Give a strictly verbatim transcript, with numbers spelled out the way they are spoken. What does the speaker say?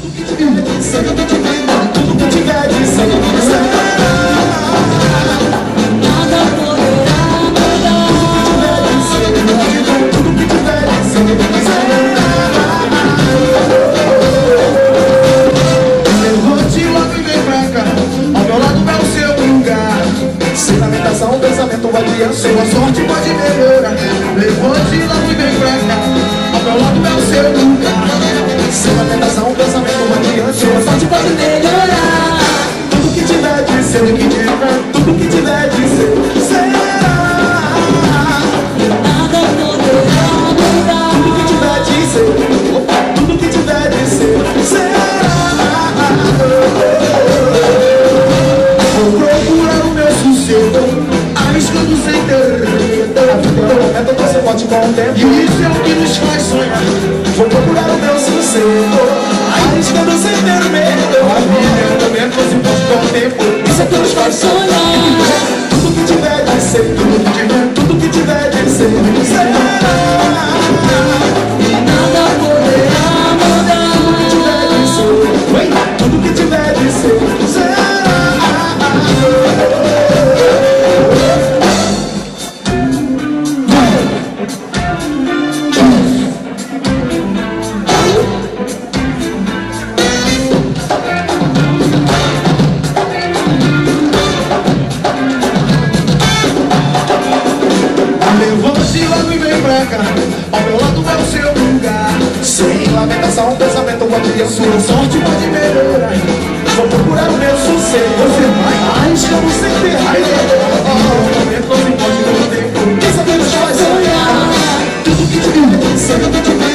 Sua sorte pode melhorar. Levante lá e vem pra cá. Ao meu lado é o seu lugar. Sem lamentação, um pensamento, uma criança. Sua sorte pode melhorar. Tudo que tiver de ser, tudo que tiver, tudo que tiver de ser, será. Nada poderá mudar. Tudo que tiver de ser, tudo que tiver de ser, será. Vou procurar o meu sossego, arriscando sem ter medo. A vida é um momento, você pode com o tempo. E isso é o que nos faz sonhar. Vou procurar o meu sossego, arriscando sem ter medo. A vida é um momento, você pode com o tempo. Isso é o que nos faz sonhar. Tudo que tiver de ser, tudo que tiver, tudo que tiver de ser, será. Nada poderá mudar. Tudo que tiver de ser, tudo que tiver de ser, será. Levante logo e vem pra cá. Ao meu lado é o seu lugar. Sem lamentação, um pensamento pode ir. Sua sorte pode melhorar. Vou procurar o meu sossego. Você vai arriscando sem ter medo. No momento não se pode ter tempo. Isso é que nos faz sonhar. Tudo que tiver de ser, tudo que tiver